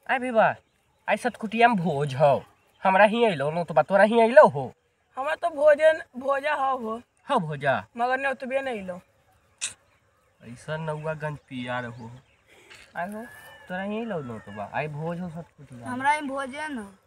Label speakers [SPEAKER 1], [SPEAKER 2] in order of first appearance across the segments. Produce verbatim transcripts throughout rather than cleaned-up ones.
[SPEAKER 1] आई भी बा आई सतकुटिया में भोज हो हमरा ही अइलो न तो बा तोरा ही अइलो हो
[SPEAKER 2] हमार तो भोजन भोजा हो हो
[SPEAKER 1] हो भोजा
[SPEAKER 2] मगर ने तो नहीं लो
[SPEAKER 1] ऐसा नौवा गंज पिया रहो आई हो तोरा ही अइलो न तो बा आई भोज हो सतकुटिया
[SPEAKER 3] हमरा ही भोजन हो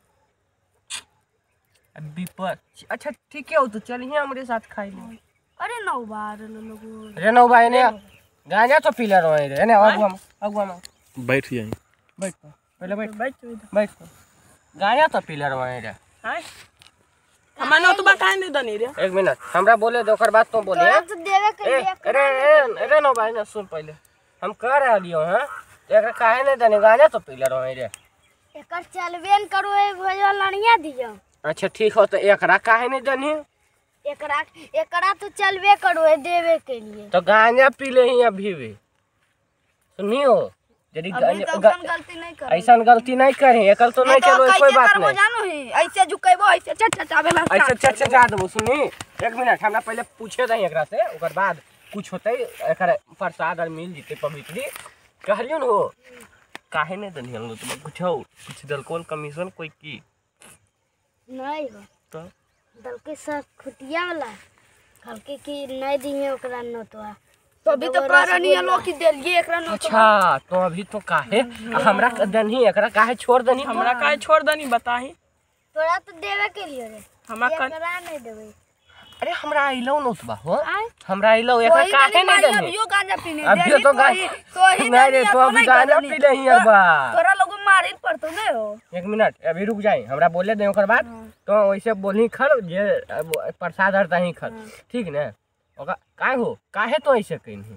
[SPEAKER 1] विपत अच्छा ठीक है हो तो चलिए हमरे साथ खाई ले
[SPEAKER 3] अरे नौ बार लोग
[SPEAKER 1] रे नौ भाई ने गांजा तो पीले रहे रे ने अगुआ में अगुआ में
[SPEAKER 4] बैठ जाई
[SPEAKER 1] बैठ पहले बैठ
[SPEAKER 2] बैठ
[SPEAKER 1] बैठ गांजा तो पीले रहे रे
[SPEAKER 2] हां हमार न तो बा काहे नहीं दनी रे
[SPEAKER 1] एक मिनट हमरा बोले दो ओकर बात तो बोलिए
[SPEAKER 3] तो देवे के लिए
[SPEAKER 1] अरे अरे नौ भाई ने सुन पहले हम कह रहे लियो हां एकरा काहे नहीं दने गांजा तो पीले रहे रे
[SPEAKER 3] एकर चलबेन करो ए भोजवा लड़िया दियो
[SPEAKER 1] अच्छा ठीक हो तो एकरा काहे नहीं दनी
[SPEAKER 3] एकरा एकरा तो चलबे करो है देवे के लिए
[SPEAKER 1] तो गांजा पी ले ही अभी भी सुनियो यदि
[SPEAKER 3] अभी तो अपन गलती नहीं कर
[SPEAKER 1] ऐसा गलती नहीं करी एकल तो नहीं चलो कोई बात नहीं
[SPEAKER 2] जानो ही ऐसे झुकेबो ऐसे चट चटावेला
[SPEAKER 1] ऐसे चट चट जा दबो सुनी एक मिनट हमरा पहले पूछे रही एकरा से ओकर बाद कुछ होतै एकर प्रसाद और मिल जते पवित्री कहलियो न हो काहे नहीं दनी हम तो कुछ हो कुछ दलकोल कमीशन कोई की
[SPEAKER 3] नहीं हो
[SPEAKER 1] तो
[SPEAKER 3] दल के साथ खुटिया वाला हल्के की नहीं दिए ओकरा नोतवा
[SPEAKER 2] तो अभी तो करनी है लोग की देलिए एकरा न
[SPEAKER 1] अच्छा तो अभी तो काहे हमरा दनी एकरा काहे छोड़ दनी
[SPEAKER 2] हमरा काहे छोड़ दनी बताही
[SPEAKER 3] तोरा तो देवे के लिए रे
[SPEAKER 2] हमरा का
[SPEAKER 3] एकरा नहीं देवे
[SPEAKER 1] अरे हमरा आइलो नोतबा हो
[SPEAKER 3] आय
[SPEAKER 1] हमरा आइलो एकरा काहे नहीं दनी
[SPEAKER 2] अभियो गांजा पीने
[SPEAKER 1] अभी तो गांजा नहीं रे तो अभी गांजा पी ले यार बा
[SPEAKER 2] तोरा लोग मारिल पड़तो नहीं हो
[SPEAKER 1] एक मिनट अभी रुक जाए हमरा बोले दे ओकर बाद तो वैसे बोलही खर जे प्रसाद हरता ही खर ठीक ने ओका काहे हो काहे तो ऐसे कहिनी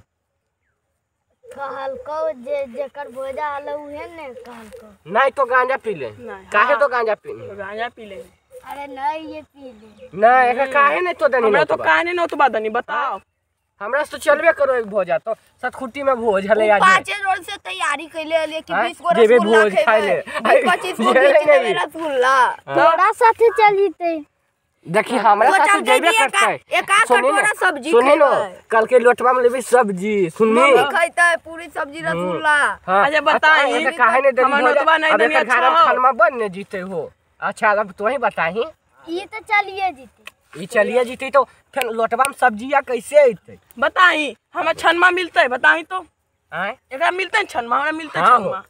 [SPEAKER 3] कहल को जे जेकर भोजा आलो उहे ने कहल को
[SPEAKER 1] नहीं तो गांजा पी ले काहे तो गांजा पीनी
[SPEAKER 2] गांजा पी ले
[SPEAKER 3] अरे नहीं ये पी ले
[SPEAKER 1] नहीं एका काहे नहीं तो दनी
[SPEAKER 2] हमरा तो काहे नहीं न तो बादनी बताओ
[SPEAKER 1] हमरा से तो चलबे करो एक भोजा तो सतखुट्टी में भोज हले आज
[SPEAKER 2] पांचे रोज से तैयारी कइले लिए कि बीस गो
[SPEAKER 1] जेबे
[SPEAKER 2] रसगुल्ला
[SPEAKER 1] भोज खाइ ले
[SPEAKER 2] खाइले पच्चीस गो बीस रसगुल्ला
[SPEAKER 3] तोरा साथे चल जीते
[SPEAKER 1] देखी हमरा
[SPEAKER 2] वो
[SPEAKER 1] साथ
[SPEAKER 2] चल
[SPEAKER 1] जेबे
[SPEAKER 2] दीजिए,
[SPEAKER 1] करते
[SPEAKER 2] एक- एक आध कटोरा सब्जी
[SPEAKER 1] सुनी नो
[SPEAKER 2] खइबै।
[SPEAKER 1] कल के लोटवा में लेबी सब्जी सुननी
[SPEAKER 2] मम्मी खइता है पूरी सब्जी रसगुल्ला
[SPEAKER 1] हाँ,
[SPEAKER 2] अच्छा बताई
[SPEAKER 1] अच्छा, काहे नहीं दनी
[SPEAKER 2] हमर
[SPEAKER 1] भोजा
[SPEAKER 2] नोतबा नहीं
[SPEAKER 1] अब
[SPEAKER 2] दनी
[SPEAKER 1] एकर
[SPEAKER 2] अच्छा
[SPEAKER 1] घर में
[SPEAKER 2] हो
[SPEAKER 1] खानमा बन ने जीते हो अच्छा अब तू ही बताही
[SPEAKER 3] ये तो चलिए जीते
[SPEAKER 1] ई चलिए जीते तो फिर लोटवा में सब्जिया कैसे अइते
[SPEAKER 2] बताई हमें छनमा मिलता है बताई तो
[SPEAKER 1] आए
[SPEAKER 2] एकरा मिलता है छनमा हमरा मिलता है
[SPEAKER 1] हाँ हो।
[SPEAKER 2] छनमा